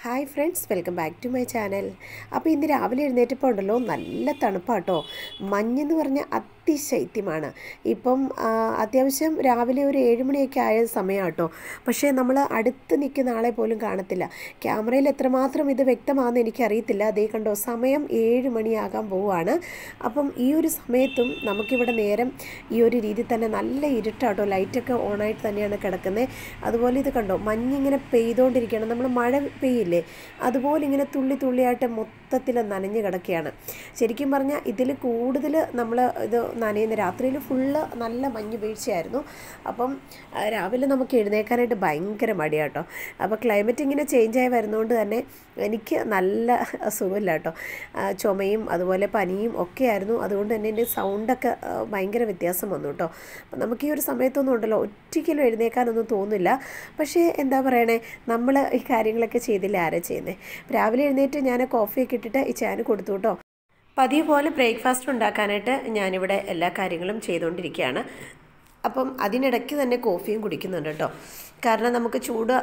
Hi friends, welcome back to my channel. അപ്പോൾ ഇന്ന് രാവിലെ എഴുന്നേറ്റപ്പോൾ ഉണ്ടല്ലോ നല്ല തണുപ്പാട്ടോ. മഞ്ഞെന്ന് പറഞ്ഞാൽ അതിശൈത്യമാണ്. ഇപ്പം അത്യാവശ്യം രാവിലെ ഒരു 7 മണിയൊക്കെ ആയ സമയമാട്ടോ. പക്ഷേ നമ്മൾ അടുത്ത് നിൽക്കുന്ന ആളെ പോലും കാണത്തില്ല. ക്യാമറയിൽ എത്രമാത്രം ഇത് വ്യക്തമാണെന്ന് എനിക്കറിയത്തില്ല. അതേ കണ്ടോ, സമയം 7 മണിയാകാൻ പോവുകയാണ്. അപ്പം ഈ ഒരു സമയത്തും നമുക്കിവിടെ നേരം ഈ ഒരു രീതിയിൽ തന്നെ നല്ല ഇരുട്ടാട്ടോ. ലൈറ്റൊക്കെ ഓണായിട്ട് തന്നെയാണ് കിടക്കുന്നത്. അതുപോലെ ഇത് കണ്ടോ, മഞ്ഞിങ്ങനെ പെയ്തുകൊണ്ടിരിക്കുകയാണ്. നമ്മൾ മഴ പെയ്യില്ലേ, അതുപോലെ ഇങ്ങനെ തുള്ളി തുള്ളിയായിട്ട് മൊത്തത്തിൽ നനഞ്ഞ് കിടക്കുകയാണ്. ശരിക്കും പറഞ്ഞാൽ ഇതിൽ കൂടുതൽ നമ്മൾ ഇത് നനയുന്ന രാത്രിയിൽ ഫുള്ള് നല്ല മഞ്ഞ് വീഴ്ചയായിരുന്നു. അപ്പം രാവിലെ നമുക്ക് എഴുന്നേക്കാനായിട്ട് ഭയങ്കര മടിയാട്ടോ. അപ്പോൾ ക്ലൈമറ്റ് ഇങ്ങനെ ചേഞ്ചായി വരുന്നതുകൊണ്ട് തന്നെ എനിക്ക് നല്ല സുഖമില്ല കേട്ടോ. ചുമയും അതുപോലെ പനിയും ഒക്കെ ആയിരുന്നു. അതുകൊണ്ട് തന്നെ എൻ്റെ സൗണ്ടൊക്കെ ഭയങ്കര വ്യത്യാസം വന്നു കേട്ടോ. അപ്പം നമുക്ക് ഈ ഒരു സമയത്തൊന്നും ഉണ്ടല്ലോ ഒറ്റയ്ക്കലും എഴുന്നേക്കാനൊന്നും തോന്നില്ല. പക്ഷേ എന്താ പറയണേ, നമ്മൾ ഈ കാര്യങ്ങളൊക്കെ ചെയ്തില്ല ആരാ ചെയ്യുന്നത്. രാവിലെ എഴുന്നേറ്റ് ഞാൻ കോഫിയൊക്കെ ഇട്ടിട്ട് ഈ ചാന് കൊടുത്തു കേട്ടോ. പതിവ് പോലെ ബ്രേക്ക്ഫാസ്റ്റ് ഉണ്ടാക്കാനായിട്ട് ഞാനിവിടെ എല്ലാ കാര്യങ്ങളും ചെയ്തുകൊണ്ടിരിക്കുകയാണ്. അപ്പം അതിനിടയ്ക്ക് തന്നെ കോഫിയും കുടിക്കുന്നുണ്ട് കേട്ടോ. കാരണം നമുക്ക്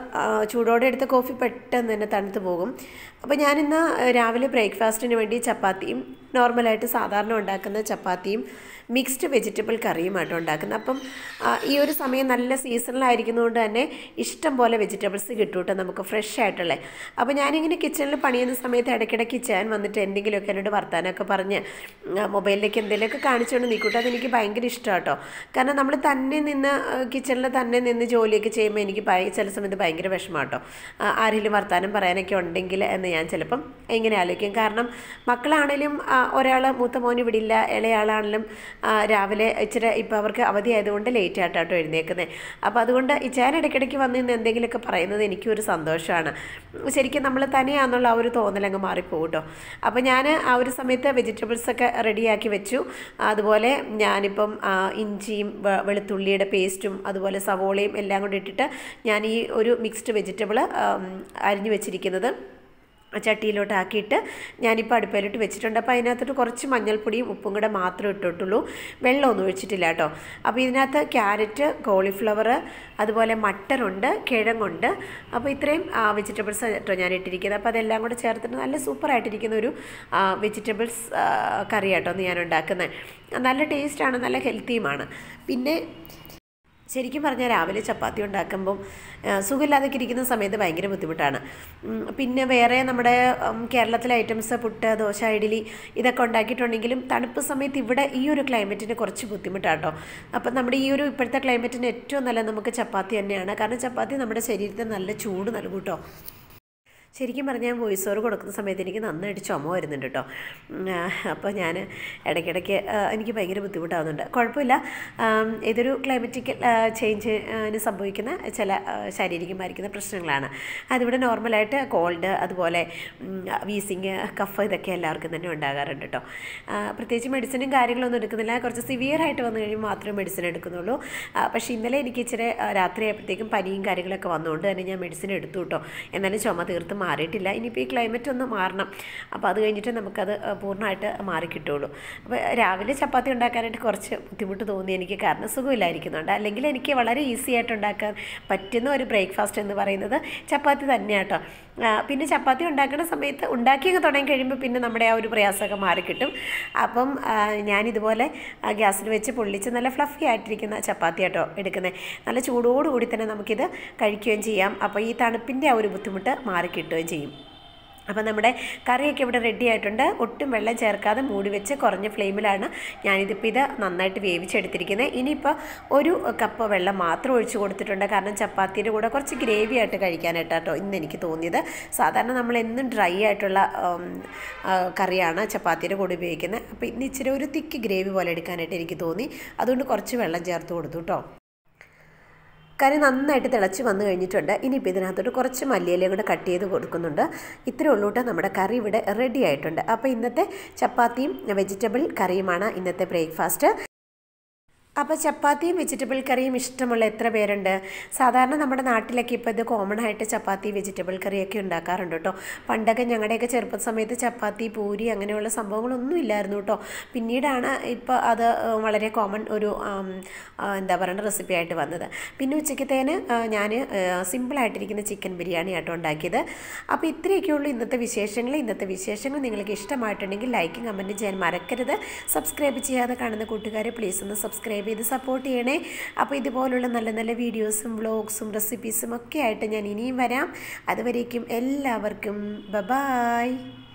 ചൂടോടെ എടുത്ത കോഫി പെട്ടെന്ന് തന്നെ തണുത്ത് പോകും. അപ്പോൾ ഞാനിന്ന് രാവിലെ ബ്രേക്ക്ഫാസ്റ്റിന് വേണ്ടി ചപ്പാത്തിയും നോർമലായിട്ട് സാധാരണ ഉണ്ടാക്കുന്ന ചപ്പാത്തിയും മിക്സ്ഡ് വെജിറ്റബിൾ കറിയുമായിട്ട് ഉണ്ടാക്കുന്നത്. അപ്പം ഈ ഒരു സമയം നല്ല സീസണിലായിരിക്കുന്നതുകൊണ്ട് തന്നെ ഇഷ്ടം പോലെ വെജിറ്റബിൾസ് കിട്ടും കേട്ടോ, നമുക്ക് ഫ്രഷ് ആയിട്ടുള്ളത്. അപ്പോൾ ഞാനിങ്ങനെ കിച്ചണിൽ പണിയുന്ന സമയത്ത് ഇടയ്ക്കിടയ്ക്ക് ഞാൻ വന്നിട്ട് എന്തെങ്കിലുമൊക്കെ എന്നോട് വർത്താനമൊക്കെ പറഞ്ഞ് മൊബൈലിലേക്ക് എന്തെങ്കിലുമൊക്കെ കാണിച്ചുകൊണ്ട് നിൽക്കൂട്ടോ. അതെനിക്ക് ഭയങ്കര ഇഷ്ടമാണ് കേട്ടോ. കാരണം നമ്മൾ തന്നെ നിന്ന് കിച്ചണിൽ തന്നെ നിന്ന് ജോലിയൊക്കെ ചെയ്യുമ്പോൾ എനിക്ക് ചില സമയത്ത് ഭയങ്കര വിഷമമാണ് കേട്ടോ. ആരെങ്കിലും വർത്താനം പറയാനൊക്കെ ഉണ്ടെങ്കിൽ എന്ന് ഞാൻ ചിലപ്പം ഇങ്ങനെ ആലോചിക്കും. കാരണം മക്കളാണേലും ഒരാൾ മൂത്ത മോന് വിടില്ല, ഇളയാളാണെങ്കിലും രാവിലെ ഇച്ചിരി ഇപ്പോൾ അവർക്ക് അവധി ആയതുകൊണ്ട് ലേറ്റ് ആയിട്ടാട്ടോ എഴുന്നേക്കുന്നത്. അപ്പോൾ അതുകൊണ്ട് ഞാൻ ഇടയ്ക്കിടയ്ക്ക് വന്ന് നിന്ന് എന്തെങ്കിലുമൊക്കെ പറയുന്നത് എനിക്കൊരു സന്തോഷമാണ്. ശരിക്കും നമ്മൾ തനിയാണെന്നുള്ള ആ ഒരു തോന്നലങ്ങ് മാറിപ്പോകും കേട്ടോ. അപ്പോൾ ഞാൻ ആ ഒരു സമയത്ത് വെജിറ്റബിൾസൊക്കെ റെഡിയാക്കി വെച്ചു. അതുപോലെ ഞാനിപ്പം ഇഞ്ചിയും വെളുത്തുള്ളിയുടെ പേസ്റ്റും അതുപോലെ സവോളയും എല്ലാം കൂടി ഇട്ടിട്ട് ഞാൻ ഈ ഒരു മിക്സ്ഡ് വെജിറ്റബിൾ അരിഞ്ഞു വെച്ചിരിക്കുന്നത് ചട്ടിയിലോട്ട് ആക്കിയിട്ട് ഞാനിപ്പോൾ അടുപ്പയിലോട്ട് വെച്ചിട്ടുണ്ട്. അപ്പോൾ അതിനകത്തോട്ട് കുറച്ച് മഞ്ഞൾപ്പൊടിയും ഉപ്പും കൂടെ മാത്രമേ ഇട്ടിട്ടുള്ളൂ, വെള്ളമൊന്നും ഒഴിച്ചിട്ടില്ല കേട്ടോ. അപ്പോൾ ഇതിനകത്ത് ക്യാരറ്റ്, കോളിഫ്ലവർ, അതുപോലെ മട്ടറുണ്ട്, കിഴങ്ങുണ്ട്. അപ്പോൾ ഇത്രയും വെജിറ്റബിൾസ് കേട്ടോ ഞാൻ ഇട്ടിരിക്കുന്നത്. അപ്പോൾ അതെല്ലാം കൂടെ ചേർത്തിട്ട് നല്ല സൂപ്പറായിട്ടിരിക്കുന്ന ഒരു വെജിറ്റബിൾസ് കറി കേട്ടോ ഞാൻ ഉണ്ടാക്കുന്നത്. നല്ല ടേസ്റ്റാണ്, നല്ല ഹെൽത്തിയുമാണ്. പിന്നെ ശരിക്കും പറഞ്ഞാൽ രാവിലെ ചപ്പാത്തി ഉണ്ടാക്കുമ്പം സുഖമില്ലാതൊക്കെ ഇരിക്കുന്ന സമയത്ത് ഭയങ്കര ബുദ്ധിമുട്ടാണ്. പിന്നെ വേറെ നമ്മുടെ കേരളത്തിലെ ഐറ്റംസ് പുട്ട്, ദോശ, ഇഡ്ഡലി ഇതൊക്കെ ഉണ്ടാക്കിയിട്ടുണ്ടെങ്കിലും തണുപ്പ് സമയത്ത് ഇവിടെ ഈ ഒരു ക്ലൈമറ്റിന് കുറച്ച് ബുദ്ധിമുട്ടാട്ടോ. അപ്പം നമ്മുടെ ഈ ഒരു ഇപ്പോഴത്തെ ക്ലൈമറ്റിന് ഏറ്റവും നല്ല നമുക്ക് ചപ്പാത്തി തന്നെയാണ്. കാരണം ചപ്പാത്തി നമ്മുടെ ശരീരത്തിന് നല്ല ചൂട് നൽകും കേട്ടോ. ശരിക്കും പറഞ്ഞാൽ വോയിസ് ഓവർ കൊടുക്കുന്ന സമയത്ത് എനിക്ക് നന്നായിട്ട് ചുമ വരുന്നുണ്ട് കേട്ടോ. അപ്പോൾ ഞാൻ ഇടയ്ക്കിടയ്ക്ക് എനിക്ക് ഭയങ്കര ബുദ്ധിമുട്ടാകുന്നുണ്ട്. കുഴപ്പമില്ല, ഇതൊരു ക്ലൈമറ്റിക്കൽ ചേഞ്ചിന് സംഭവിക്കുന്ന ചില ശാരീരികമായിരിക്കുന്ന പ്രശ്നങ്ങളാണ്. അതിവിടെ നോർമലായിട്ട് കോൾഡ്, അതുപോലെ വീസിങ്, കഫ് ഇതൊക്കെ എല്ലാവർക്കും തന്നെ ഉണ്ടാകാറുണ്ട് കേട്ടോ. പ്രത്യേകിച്ച് മെഡിസിനും കാര്യങ്ങളൊന്നും എടുക്കുന്നില്ല. കുറച്ച് സിവിയറായിട്ട് വന്നു കഴിയുമ്പോൾ മാത്രമേ മെഡിസിൻ എടുക്കുന്നുള്ളൂ. പക്ഷേ ഇന്നലെ എനിക്ക് ഇച്ചിരി രാത്രി ആയപ്പോഴത്തേക്കും പനിയും കാര്യങ്ങളൊക്കെ വന്നുകൊണ്ട് തന്നെ ഞാൻ മെഡിസിൻ എടുത്തു കേട്ടോ. എന്നാലും ചുമ തീർത്തും മാറിയിട്ടില്ല. ഇനിയിപ്പോൾ ഈ ക്ലൈമറ്റ് ഒന്ന് മാറണം. അപ്പോൾ അത് കഴിഞ്ഞിട്ട് നമുക്കത് പൂർണ്ണമായിട്ട് മാറിക്കിട്ടുള്ളൂ. അപ്പോൾ രാവിലെ ചപ്പാത്തി ഉണ്ടാക്കാനായിട്ട് കുറച്ച് ബുദ്ധിമുട്ട് തോന്നി എനിക്ക്, കാരണം സുഖമില്ലായിരിക്കുന്നുണ്ട്. അല്ലെങ്കിൽ എനിക്ക് വളരെ ഈസി ആയിട്ട് ഉണ്ടാക്കാൻ പറ്റുന്ന ഒരു ബ്രേക്ക്ഫാസ്റ്റ് എന്ന് പറയുന്നത് ചപ്പാത്തി തന്നെയാണ് കേട്ടോ. പിന്നെ ചപ്പാത്തി ഉണ്ടാക്കുന്ന സമയത്ത് ഉണ്ടാക്കിയൊക്കെ തുടങ്ങി കഴിയുമ്പോൾ പിന്നെ നമ്മുടെ ആ ഒരു പ്രയാസമൊക്കെ മാറിക്കിട്ടും. അപ്പം ഞാനിതുപോലെ ഗ്യാസിൽ വെച്ച് പൊള്ളിച്ച് നല്ല ഫ്ലഫി ആയിട്ടിരിക്കുന്ന ചപ്പാത്തി കേട്ടോ എടുക്കുന്നത്. നല്ല ചൂടോടുകൂടി തന്നെ നമുക്കിത് കഴിക്കുകയും ചെയ്യാം. അപ്പോൾ ഈ തണുപ്പിൻ്റെ ആ ഒരു ബുദ്ധിമുട്ട് മാറിക്കിട്ടുകയും ചെയ്യും. അപ്പോൾ നമ്മുടെ കറിയൊക്കെ ഇവിടെ റെഡി ആയിട്ടുണ്ട്. ഒട്ടും വെള്ളം ചേർക്കാതെ മൂടി വെച്ച് കുറഞ്ഞ ഫ്ലെയിമിലാണ് ഞാനിതിപ്പോൾ ഇത് നന്നായിട്ട് വേവിച്ചെടുത്തിരിക്കുന്നത്. ഇനിയിപ്പോൾ 1 കപ്പ് വെള്ളം മാത്രം ഒഴിച്ച് കൊടുത്തിട്ടുണ്ട്. കാരണം ചപ്പാത്തിയുടെ കൂടെ കുറച്ച് ഗ്രേവി ആയിട്ട് കഴിക്കാനായിട്ടോ ഇന്ന് എനിക്ക് തോന്നിയത്. സാധാരണ നമ്മൾ എന്നും ഡ്രൈ ആയിട്ടുള്ള കറിയാണ് ചപ്പാത്തിയുടെ കൂടെ ഉപയോഗിക്കുന്നത്. അപ്പോൾ ഇന്ന് ഇച്ചിരി ഒരു തിക്ക് ഗ്രേവി പോലെ എടുക്കാനായിട്ട് എനിക്ക് തോന്നി. അതുകൊണ്ട് കുറച്ച് വെള്ളം ചേർത്ത് കൊടുത്തു കേട്ടോ. കറി നന്നായിട്ട് തിളച്ച് വന്നു കഴിഞ്ഞിട്ടുണ്ട്. ഇനിയിപ്പോൾ ഇതിനകത്തോട്ട് കുറച്ച് മല്ലിയിലയും കൂടെ കട്ട് ചെയ്ത് കൊടുക്കുന്നുണ്ട്. ഇത്രയേ ഉള്ളൂ കേട്ടോ, നമ്മുടെ കറി ഇവിടെ റെഡി ആയിട്ടുണ്ട്. അപ്പോൾ ഇന്നത്തെ ചപ്പാത്തിയും വെജിറ്റബിൾ കറിയുമാണ് ഇന്നത്തെ ബ്രേക്ക്ഫാസ്റ്റ്. അപ്പോൾ ചപ്പാത്തിയും വെജിറ്റബിൾ കറിയും ഇഷ്ടമുള്ള എത്ര പേരുണ്ട്? സാധാരണ നമ്മുടെ നാട്ടിലൊക്കെ ഇപ്പോൾ ഇത് കോമൺ ആയിട്ട് ചപ്പാത്തി വെജിറ്റബിൾ കറിയൊക്കെ ഉണ്ടാക്കാറുണ്ട് കേട്ടോ. പണ്ടൊക്കെ ഞങ്ങളുടെയൊക്കെ ചെറുപ്പ സമയത്ത് ചപ്പാത്തി പൂരി അങ്ങനെയുള്ള സംഭവങ്ങളൊന്നും ഇല്ലായിരുന്നു കേട്ടോ. പിന്നീടാണ് ഇപ്പോൾ അത് വളരെ കോമൺ ഒരു എന്താ പറയുക റെസിപ്പി ആയിട്ട് വന്നത്. പിന്നെ ഉച്ചയ്ക്കത്തേന് ഞാൻ സിമ്പിളായിട്ടിരിക്കുന്ന ചിക്കൻ ബിരിയാണി ആട്ടോ ഉണ്ടാക്കിയത്. അപ്പോൾ ഇത്രയൊക്കെ ഉള്ളൂ ഇന്നത്തെ വിശേഷങ്ങൾ നിങ്ങൾക്ക് ഇഷ്ടമായിട്ടുണ്ടെങ്കിൽ ലൈക്കും കമൻറ്റും ചെയ്യാൻ മറക്കരുത്. സബ്സ്ക്രൈബ് ചെയ്യാതെ കാണുന്ന കൂട്ടുകാരെ പ്ലീസ് ഒന്ന് സബ്സ്ക്രൈബ് ചെയ്ത് സപ്പോർട്ട് ചെയ്യണേ. അപ്പോൾ ഇതുപോലുള്ള നല്ല നല്ല വീഡിയോസും വ്ളോഗ്സും റെസിപ്പീസും ഒക്കെ ആയിട്ട് ഞാൻ ഇനിയും വരാം. അതുവരേക്കും എല്ലാവർക്കും ബൈ.